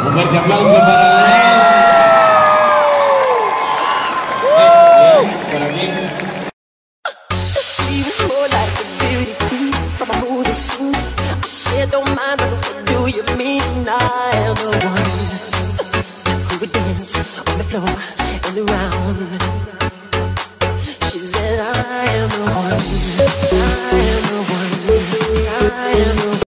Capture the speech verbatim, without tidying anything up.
Un fuerte aplauso para él. Por aquí. Don't mind, what do you mean? I am the one who would dance on the floor.